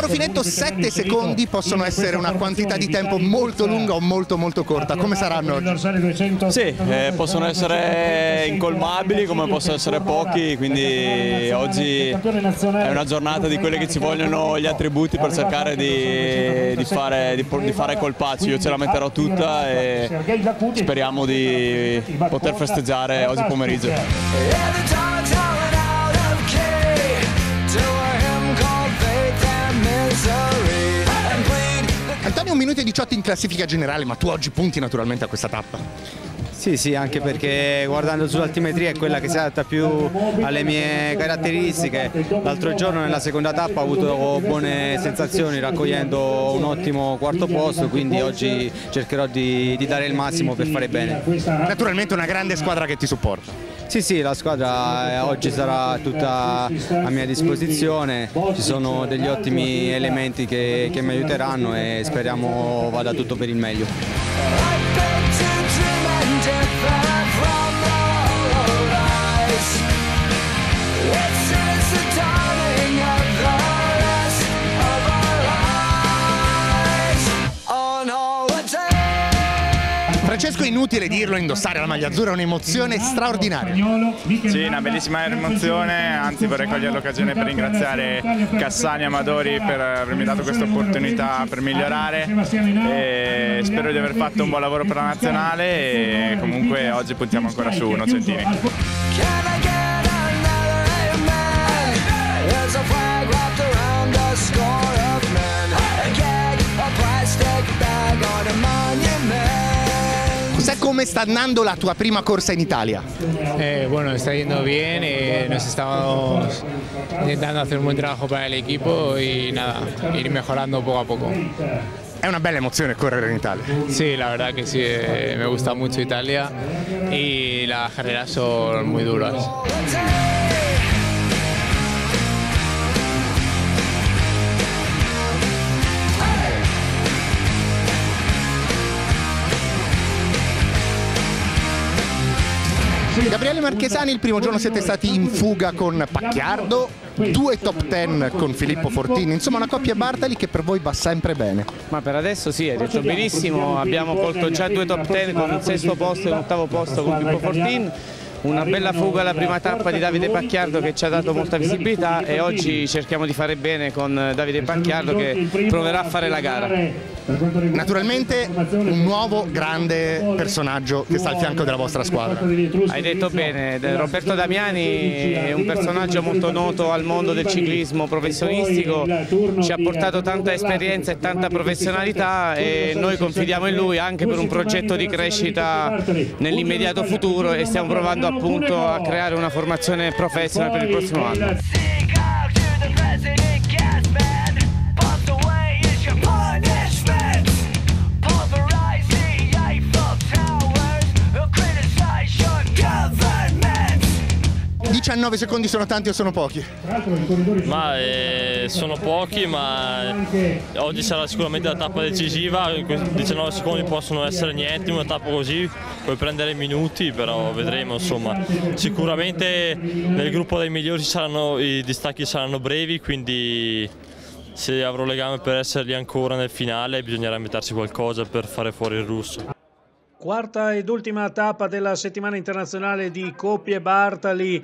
Mauro Finetto, 7 secondi possono essere una quantità di tempo molto lunga o molto corta. Come saranno oggi? Sì, possono essere incolmabili come possono essere pochi, quindi oggi è una giornata di quelle che ci vogliono gli attributi per cercare di fare colpaccio. Io ce la metterò tutta e speriamo di poter festeggiare oggi pomeriggio. Antonio, 1 minuto e 18 in classifica generale, ma tu oggi punti naturalmente a questa tappa. Sì, anche perché guardando sull'altimetria è quella che si adatta più alle mie caratteristiche. L'altro giorno nella seconda tappa ho avuto buone sensazioni raccogliendo un ottimo quarto posto, quindi oggi cercherò di dare il massimo per fare bene. Naturalmente una grande squadra che ti supporta. Sì, la squadra oggi sarà tutta a mia disposizione, ci sono degli ottimi elementi che mi aiuteranno e speriamo vada tutto per il meglio. Francesco, è inutile dirlo, indossare la maglia azzurra è un'emozione straordinaria. Sì, una bellissima emozione, anzi vorrei cogliere l'occasione per ringraziare Cassani e Amadori per avermi dato questa opportunità per migliorare e spero di aver fatto un buon lavoro per la nazionale e comunque oggi puntiamo ancora su Nocentini. Sai come sta andando la tua prima corsa in Italia? Bueno, está yendo bien, nos estamos intentando hacer un buen trabajo para el equipo y nada, ir mejorando poco a poco. È una bella emozione correre in Italia. Sí, la verdad que sí, me gusta mucho Italia y las carreras son muy duras. Gabriele Marchesani, il primo giorno siete stati in fuga con Pacchiardo, 2 top 10 con Filippo Fortini, insomma una coppia Bartali che per voi va sempre bene. Ma per adesso sì, hai detto benissimo, abbiamo colto già 2 top 10 con il 6° posto e un 8° posto con Filippo Fortini. Una bella fuga alla prima tappa di Davide Pacchiardo che ci ha dato molta visibilità e oggi cerchiamo di fare bene con Davide Pacchiardo che proverà a fare la gara. Naturalmente un nuovo grande personaggio che sta al fianco della vostra squadra. Hai detto bene, Roberto Damiani è un personaggio molto noto al mondo del ciclismo professionistico, ci ha portato tanta esperienza e tanta professionalità e noi confidiamo in lui anche per un progetto di crescita nell'immediato futuro e stiamo provando appunto a creare una formazione professionale per il prossimo anno. Dice 19 secondi sono tanti o sono pochi? Ma sono pochi, ma oggi sarà sicuramente la tappa decisiva, 19 secondi possono essere niente, una tappa così puoi prendere minuti, però vedremo insomma. Sicuramente nel gruppo dei migliori i distacchi saranno brevi, quindi se avrò legame per essere lì ancora nel finale bisognerà inventarsi qualcosa per fare fuori il russo. Quarta ed ultima tappa della settimana internazionale di Coppie Bartali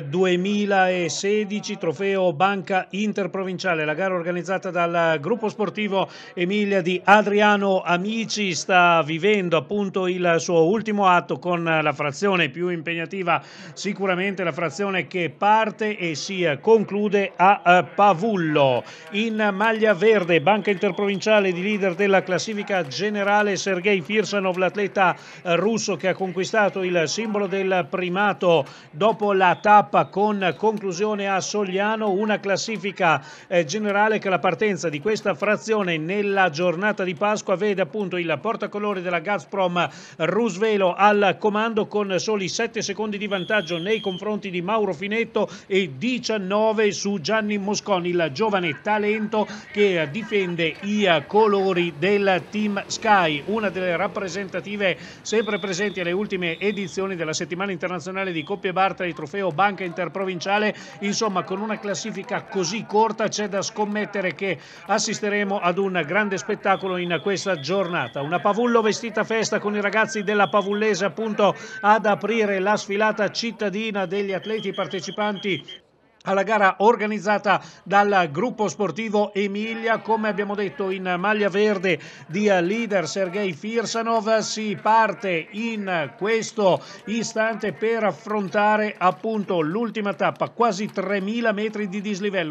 2016, trofeo Banca Interprovinciale. La gara organizzata dal gruppo sportivo Emilia di Adriano Amici sta vivendo appunto il suo ultimo atto con la frazione più impegnativa, sicuramente la frazione che parte e si conclude a Pavullo. In maglia verde, Banca Interprovinciale, di leader della classifica generale Sergei Firsanov, l'atleta russo che ha conquistato il simbolo del primato dopo la tappa con conclusione a Sogliano. Una classifica generale che alla partenza di questa frazione nella giornata di Pasqua vede appunto il portacolori della Gazprom Rusvelo al comando con soli 7 secondi di vantaggio nei confronti di Mauro Finetto e 19 su Gianni Mosconi, il giovane talento che difende i colori del Team Sky, una delle rappresentative sempre presenti alle ultime edizioni della settimana internazionale di coppie Bartali, trofeo Banca Interprovinciale. Insomma, con una classifica così corta c'è da scommettere che assisteremo ad un grande spettacolo in questa giornata. Una Pavullo vestita festa con i ragazzi della Pavullese appunto ad aprire la sfilata cittadina degli atleti partecipanti alla gara organizzata dal gruppo sportivo Emilia. Come abbiamo detto, in maglia verde di leader Sergei Firsanov. Si parte in questo istante per affrontare appunto l'ultima tappa, quasi 3000 metri di dislivello,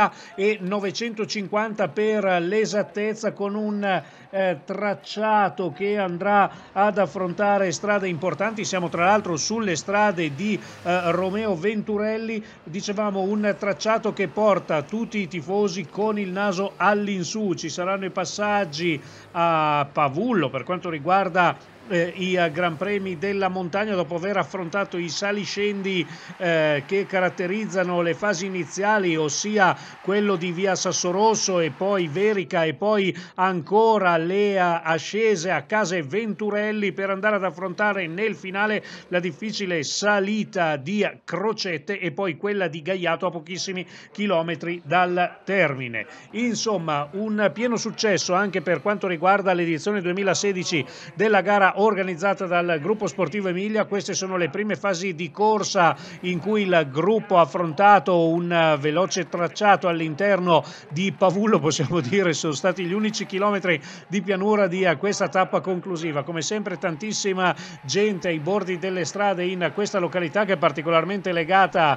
2950 per l'esattezza, con un tracciato che andrà ad affrontare strade importanti. Siamo tra l'altro sulle strade di Romeo Venturelli, dicevamo un tracciato che porta tutti i tifosi con il naso all'insù. Ci saranno i passaggi a Pavullo per quanto riguarda i Gran Premi della montagna, dopo aver affrontato i saliscendi che caratterizzano le fasi iniziali, ossia quello di via Sassorosso e poi Verica e poi ancora le ascese a Case Venturelli, per andare ad affrontare nel finale la difficile salita di Crocette e poi quella di Gaiato a pochissimi chilometri dal termine. Insomma, un pieno successo anche per quanto riguarda l'edizione 2016 della gara organizzata dal gruppo sportivo Emilia. Queste sono le prime fasi di corsa in cui il gruppo ha affrontato un veloce tracciato all'interno di Pavullo, possiamo dire sono stati gli unici chilometri di pianura di questa tappa conclusiva. Come sempre tantissima gente ai bordi delle strade in questa località, che è particolarmente legata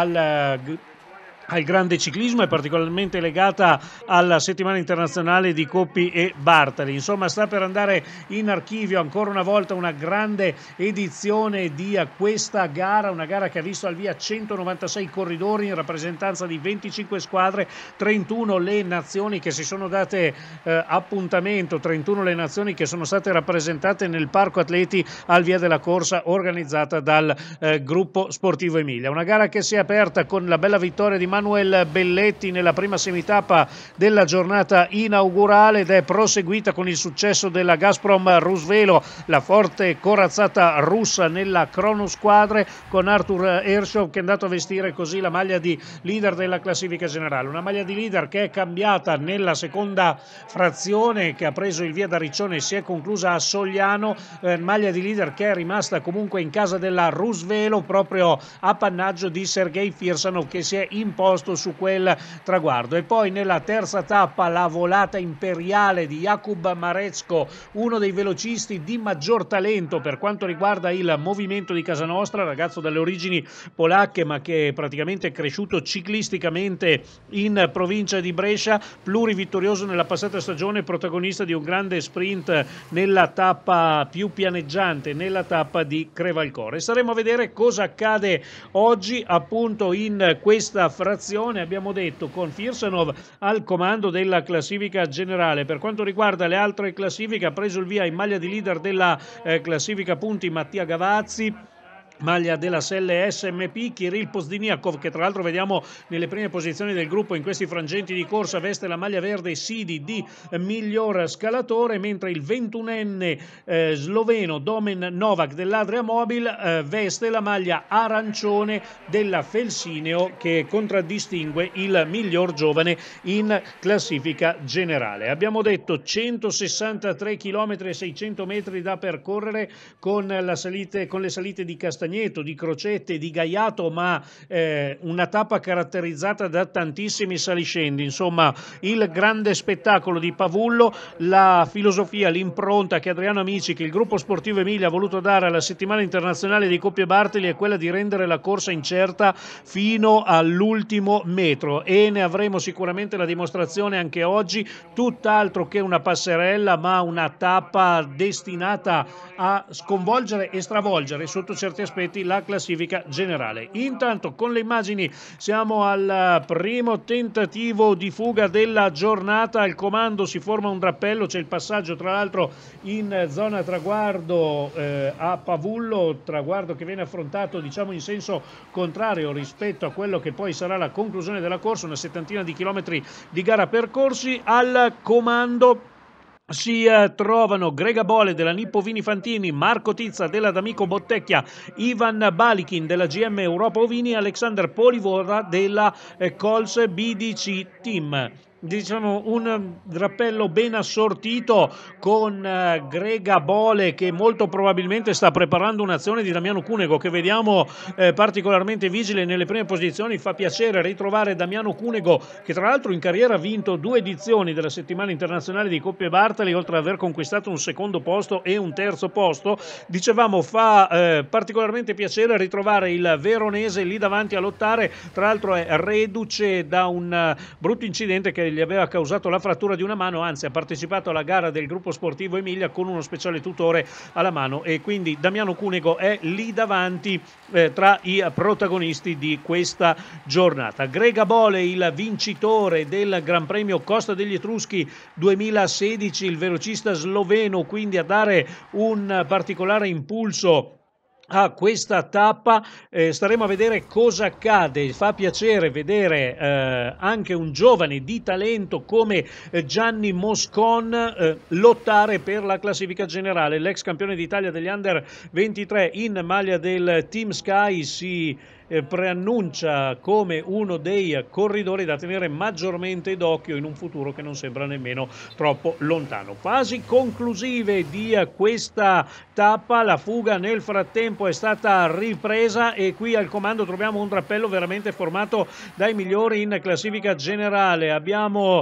al grande ciclismo, è particolarmente legata alla settimana internazionale di Coppi e Bartali. Insomma, sta per andare in archivio ancora una volta una grande edizione di questa gara, una gara che ha visto al via 196 corridori in rappresentanza di 25 squadre, 31 le nazioni che si sono date appuntamento, 31 le nazioni che sono state rappresentate nel parco atleti al via della corsa organizzata dal gruppo sportivo Emilia. Una gara che si è aperta con la bella vittoria di Manuel Belletti nella prima semitappa della giornata inaugurale, ed è proseguita con il successo della Gazprom Rusvelo, la forte corazzata russa nella cronosquadre, con Artur Ershov che è andato a vestire così la maglia di leader della classifica generale. Una maglia di leader che è cambiata nella seconda frazione, che ha preso il via da Riccione e si è conclusa a Sogliano, maglia di leader che è rimasta comunque in casa della Rusvelo, proprio appannaggio di Sergei Firsanov, che si è imposto su quel traguardo. E poi nella terza tappa la volata imperiale di Jakub Mareczko, uno dei velocisti di maggior talento per quanto riguarda il movimento di casa nostra, ragazzo dalle origini polacche ma che è praticamente cresciuto ciclisticamente in provincia di Brescia, plurivittorioso nella passata stagione, protagonista di un grande sprint nella tappa più pianeggiante, nella tappa di Crevalcore. Staremo a vedere cosa accade oggi appunto in questa frazione, abbiamo detto, con Firsanov al comando della classifica generale. Per quanto riguarda le altre classifiche, ha preso il via in maglia di leader della classifica punti Mattia Gavazzi, maglia della Selle SMP, Kirill Pozdiniakov, che tra l'altro vediamo nelle prime posizioni del gruppo in questi frangenti di corsa, veste la maglia verde Sidi di miglior scalatore, mentre il 21enne sloveno Domen Novak dell'Adria Mobil veste la maglia arancione della Felsineo, che contraddistingue il miglior giovane in classifica generale. Abbiamo detto 163 km e 600 metri da percorrere con le salite di Castagneto, di Crocette, di Gaiato, ma una tappa caratterizzata da tantissimi saliscendi. Insomma, il grande spettacolo di Pavullo, la filosofia, l'impronta che Adriano Amici, che il gruppo sportivo Emilia ha voluto dare alla settimana internazionale di Coppie Bartali, è quella di rendere la corsa incerta fino all'ultimo metro, e ne avremo sicuramente la dimostrazione anche oggi. Tutt'altro che una passerella, ma una tappa destinata a sconvolgere e stravolgere sotto certi aspetti la classifica generale. Intanto con le immagini siamo al primo tentativo di fuga della giornata. Al comando si forma un drappello, c'è il passaggio tra l'altro in zona traguardo a Pavullo, traguardo che viene affrontato diciamo in senso contrario rispetto a quello che poi sarà la conclusione della corsa, una settantina di chilometri di gara percorsi. Al comando si trovano Grega Bole della Nippo Vini Fantini, Marco Tizza della D'Amico Bottecchia, Ivan Balikin della GM Europa Ovini, Alexander Polivora della Cols BDC Team. Diciamo un drappello ben assortito con Grega Bole che molto probabilmente sta preparando un'azione di Damiano Cunego che vediamo particolarmente vigile nelle prime posizioni. Fa piacere ritrovare Damiano Cunego che tra l'altro in carriera ha vinto 2 edizioni della settimana internazionale di Coppe Bartali, oltre ad aver conquistato un secondo posto e un terzo posto. Dicevamo fa particolarmente piacere ritrovare il veronese lì davanti a lottare, tra l'altro è reduce da un brutto incidente che gli aveva causato la frattura di una mano, anzi ha partecipato alla gara del gruppo sportivo Emilia con uno speciale tutore alla mano e quindi Damiano Cunego è lì davanti tra i protagonisti di questa giornata. Grega Bole, il vincitore del Gran Premio Costa degli Etruschi 2016, il velocista sloveno, quindi a dare un particolare impulso a questa tappa. Staremo a vedere cosa accade. Fa piacere vedere anche un giovane di talento come Gianni Moscon lottare per la classifica generale. L'ex campione d'Italia degli Under 23 in maglia del Team Sky si preannuncia come uno dei corridori da tenere maggiormente d'occhio in un futuro che non sembra nemmeno troppo lontano. Fasi conclusive di questa tappa, la fuga nel frattempo è stata ripresa e qui al comando troviamo un drappello veramente formato dai migliori in classifica generale. Abbiamo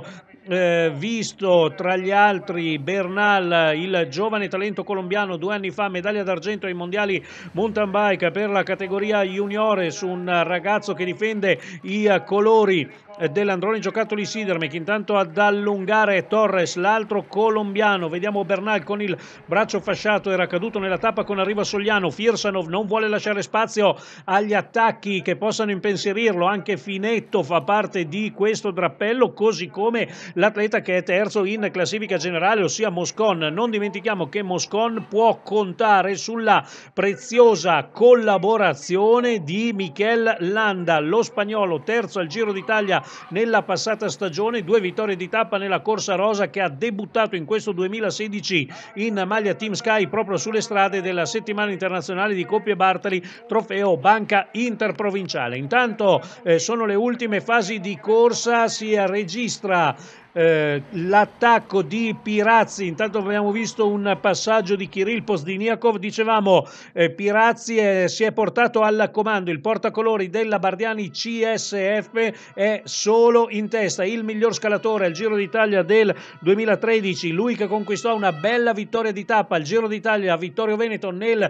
visto tra gli altri Bernal, il giovane talento colombiano, 2 anni fa medaglia d'argento ai mondiali mountain bike per la categoria juniores, un ragazzo che difende i colori dell'Androni Giocattoli Sidermec. Intanto ad allungare Torres, l'altro colombiano. Vediamo Bernal con il braccio fasciato, era caduto nella tappa con arrivo a Sogliano. Firsanov non vuole lasciare spazio agli attacchi che possano impensierirlo, anche Finetto fa parte di questo drappello, così come l'atleta che è terzo in classifica generale, ossia Moscon. Non dimentichiamo che Moscon può contare sulla preziosa collaborazione di Mikel Landa, lo spagnolo, terzo al Giro d'Italia nella passata stagione, 2 vittorie di tappa nella corsa rosa, che ha debuttato in questo 2016 in maglia Team Sky proprio sulle strade della settimana internazionale di Coppie Bartali, trofeo Banca Interprovinciale. Intanto sono le ultime fasi di corsa, si registra l'attacco di Pirazzi. Intanto abbiamo visto un passaggio di Kirill Pozdiniakov. Dicevamo Pirazzi si è portato al comando, il portacolori della Bardiani CSF è solo in testa, il miglior scalatore al Giro d'Italia del 2013, lui che conquistò una bella vittoria di tappa al Giro d'Italia a Vittorio Veneto nel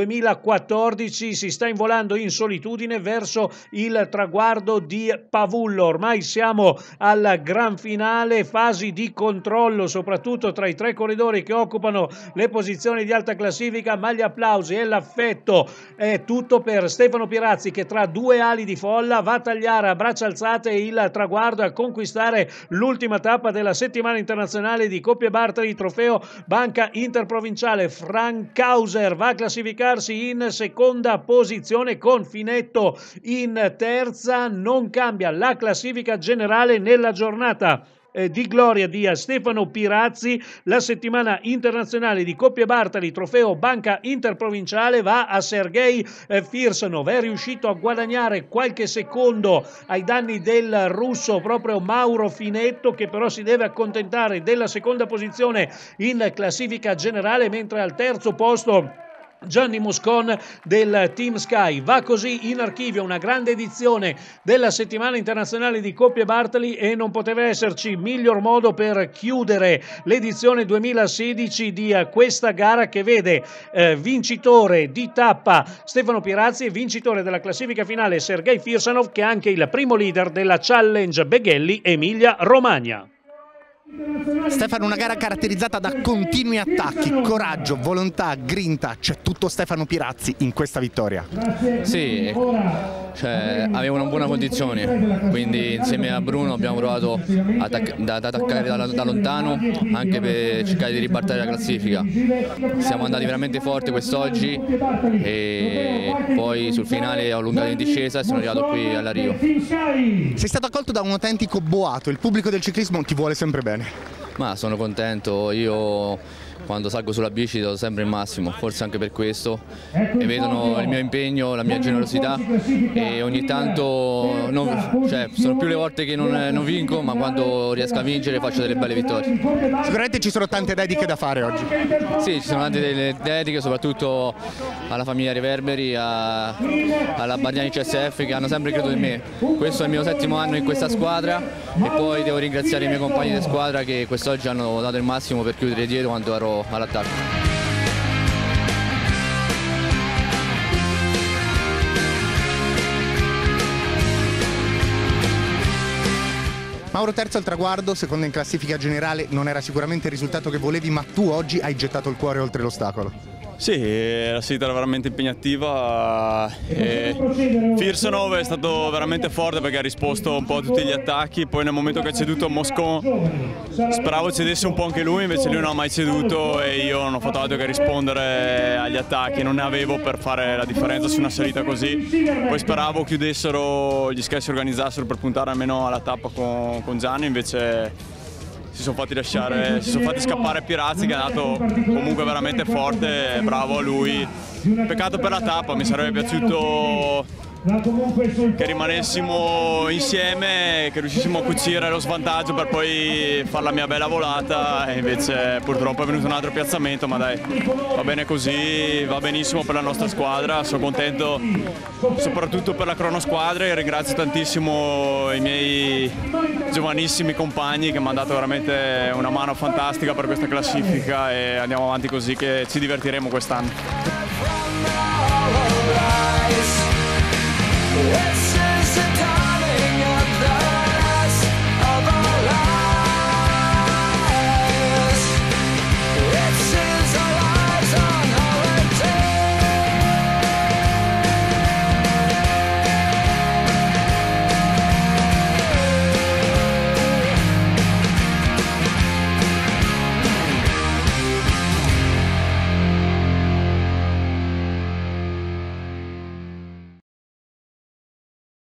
2014, si sta involando in solitudine verso il traguardo di Pavullo. Ormai siamo al gran finale, fasi di controllo soprattutto tra i 3 corridori che occupano le posizioni di alta classifica, ma gli applausi e l'affetto è tutto per Stefano Pirazzi, che tra 2 ali di folla va a tagliare a braccia alzate il traguardo e a conquistare l'ultima tappa della settimana internazionale di Coppie Bartali, trofeo Banca Interprovinciale. Frankhauser va a classificarsi in seconda posizione con Finetto in terza. Non cambia la classifica generale nella giornata di gloria di Stefano Pirazzi. La settimana internazionale di Coppie Bartali, trofeo Banca Interprovinciale, va a Sergei Firsanov. È riuscito a guadagnare qualche secondo ai danni del russo proprio Mauro Finetto, che però si deve accontentare della seconda posizione in classifica generale, mentre al terzo posto Gianni Moscon del Team Sky. Va così in archivio una grande edizione della settimana internazionale di Coppie Bartali e non poteva esserci miglior modo per chiudere l'edizione 2016 di questa gara, che vede vincitore di tappa Stefano Pirazzi e vincitore della classifica finale Sergei Firsanov, che è anche il primo leader della Challenge Beghelli Emilia Romagna. Stefano, una gara caratterizzata da continui attacchi, coraggio, volontà, grinta. C'è tutto Stefano Pirazzi in questa vittoria. Sì, avevo una buona condizione, quindi insieme a Bruno abbiamo provato ad attaccare da lontano anche per cercare di ribaltare la classifica. Siamo andati veramente forte quest'oggi e poi sul finale ho allungato in discesa e sono arrivato qui all'arrivo. Sei stato accolto da un autentico boato, il pubblico del ciclismo ti vuole sempre bene. Ma sono contento, io quando salgo sulla bici do sempre il massimo, forse anche per questo, e vedono il mio impegno, la mia generosità, e ogni tanto sono più le volte che non vinco, ma quando riesco a vincere faccio delle belle vittorie. Sicuramente ci sono tante dediche da fare oggi. Sì, ci sono tante delle dediche, soprattutto alla famiglia Reverberi, alla Bardiani CSF, che hanno sempre creduto in me. Questo è il mio 7° anno in questa squadra, e poi devo ringraziare i miei compagni di squadra che quest'oggi hanno dato il massimo per chiudere dietro quando ero all'attacco. Mauro, terzo al traguardo, secondo in classifica generale, non era sicuramente il risultato che volevi, ma tu oggi hai gettato il cuore oltre l'ostacolo. Sì, la sfida era veramente impegnativa. Firsanov è stato veramente forte perché ha risposto un po' a tutti gli attacchi, poi nel momento che ha ceduto Moscon speravo cedesse un po' anche lui, invece lui non ha mai ceduto e io non ho fatto altro che rispondere agli attacchi, non ne avevo per fare la differenza su una salita così. Poi speravo chiudessero, gli Sky si organizzassero per puntare almeno alla tappa con Gianni, invece si sono fatti scappare Pirazzi, che è andato comunque veramente forte, bravo a lui. Peccato per la tappa, mi sarebbe piaciuto che rimanessimo insieme, che riuscissimo a cucire lo svantaggio per poi fare la mia bella volata, e invece purtroppo è venuto un altro piazzamento, ma dai, va bene così, va benissimo per la nostra squadra. Sono contento soprattutto per la cronosquadra e ringrazio tantissimo i miei giovanissimi compagni che mi hanno dato veramente una mano fantastica per questa classifica, e andiamo avanti così che ci divertiremo quest'anno. This is the time.